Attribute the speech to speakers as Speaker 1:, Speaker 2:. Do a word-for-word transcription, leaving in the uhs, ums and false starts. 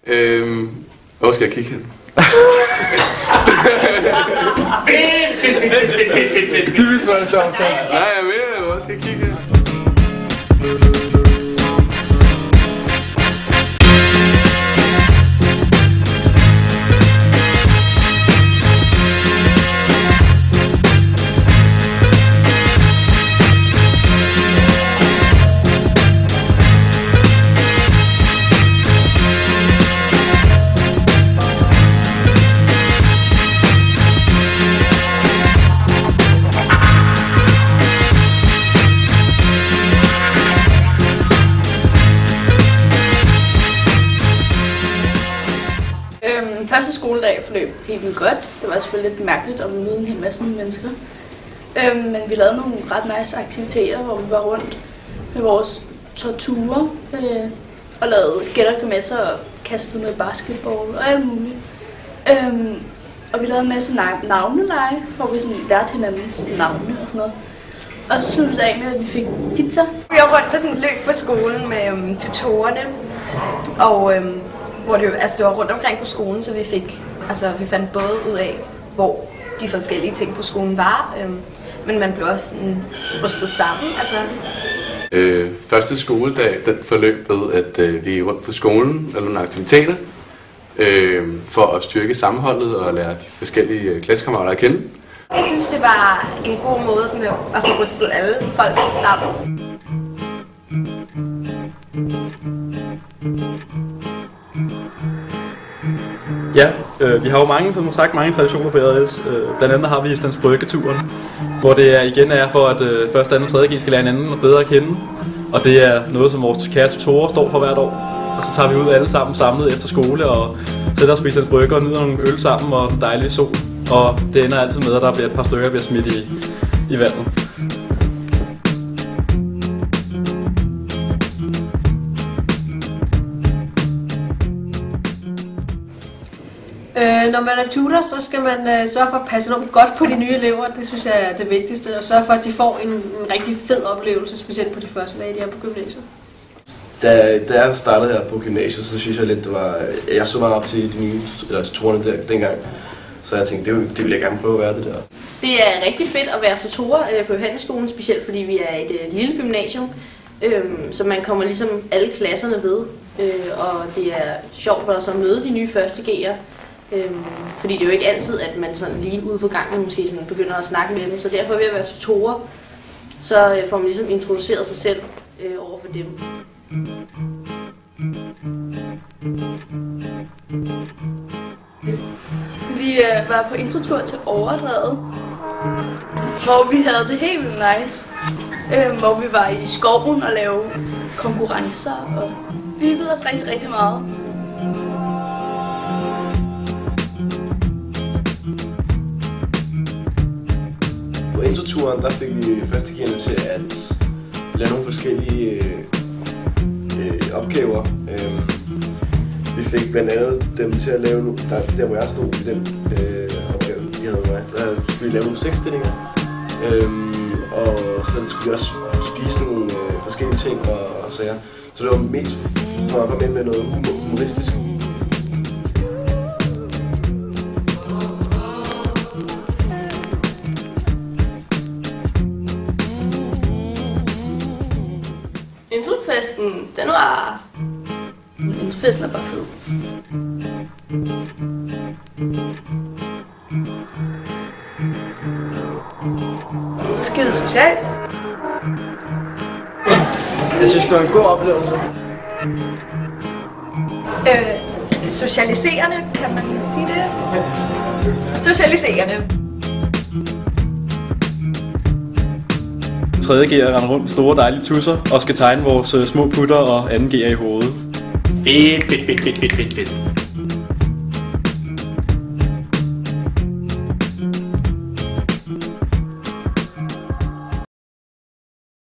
Speaker 1: Øhm, hvor skal jeg kigge hen? Typisk var det der optaget. Nej, jeg ved, hvor skal jeg kigge hen?
Speaker 2: Første skoledag forløb helt vildt godt. Det var selvfølgelig lidt mærkeligt at møde en hel masse nye mennesker. Øhm, men vi lavede nogle ret nice aktiviteter, hvor vi var rundt med vores torturer øh, og lavede gætterkemesser og kastede noget basketball og alt muligt. Øhm, og vi lavede en masse navneleje, hvor vi sådan lærte hinandens navne og sådan noget. Og så sluttede af med, at vi fik pizza.
Speaker 3: Vi var rundt på sådan et løb på skolen med øhm, tutorerne, og øhm, hvor det, altså det var rundt omkring på skolen, så vi fik, altså vi fandt både ud af, hvor de forskellige ting på skolen var, øhm, men man blev også sådan rystet sammen, altså.
Speaker 1: Øh, første skoledag, den forløb ved, at øh, vi er rundt på skolen, eller nogle aktiviteter, øh, for at styrke sammenholdet og lære de forskellige øh, klassekammerater at kende.
Speaker 3: Jeg synes, det var en god måde sådan at få rystet alle folk sammen.
Speaker 4: Ja, øh, vi har jo mange, som har sagt, mange traditioner på R S. Øh, blandt andet har vi Islands Brygge-turen, hvor det er, igen er for, at øh, første, anden og tredje G skal lære hinanden bedre at kende. Og det er noget, som vores kære tutorer står for hvert år. Og så tager vi ud alle sammen samlet efter skole og sætter os på Islands Brygge og nyder nogle øl sammen og den dejlige sol. Og det ender altid med, at der bliver et par stykker, der bliver smidt i, i vandet.
Speaker 5: Øh, når man er tutor, så skal man øh, sørge for at passe enormt godt på de nye elever. Det synes jeg er det vigtigste. Og sørge for, at de får en, en rigtig fed oplevelse, specielt på de første dage, de er på gymnasiet.
Speaker 6: Da, da jeg startede her på gymnasiet, så synes jeg lidt, det var... Jeg så meget op til de nye eller tutorerne der, dengang. Så jeg tænkte, det, det ville jeg gerne prøve at være det der.
Speaker 2: Det er rigtig fedt at være tutor øh, på Johannesskolen, specielt fordi vi er et øh, lille gymnasium. Øh, så man kommer ligesom alle klasserne ved. Øh, og det er sjovt også at møde de nye første G'er. Øhm, fordi det er jo ikke altid, at man sådan lige ude på gangen måske sådan begynder at snakke med dem. Så derfor ved at være tutorer, så øh, får man ligesom introduceret sig selv øh, over for dem. Vi øh, var på introtur til Overdrevet, hvor vi havde det helt vildt nice. Øh, hvor vi var i skoven og lavede konkurrencer, og vi hyggede os rigtig, rigtig meget.
Speaker 6: På introturen, der fik vi første G'erne til at lave nogle forskellige øh, opgaver. Øh, vi fik blandt andet dem til at lave, der, der hvor jeg stod i den øh, opgave, de havde mig, der skulle vi lave nogle sexstillinger. Øh, og så skulle vi også spise nogle øh, forskellige ting og, og sager. Så det var mest for at komme ind med noget humoristisk.
Speaker 2: Introfesten, den var... Introfesten er bare fed.
Speaker 3: Skide socialt.
Speaker 7: Jeg synes, det var en god oplevelse.
Speaker 3: Øh, socialiserende, kan man sige det? Socialiserende.
Speaker 4: tredje G'er render rundt med store dejlige tusser og skal tegne vores små putter og anden G'er i hovedet.
Speaker 8: Fedt, fedt, fedt, fedt, fedt, fedt.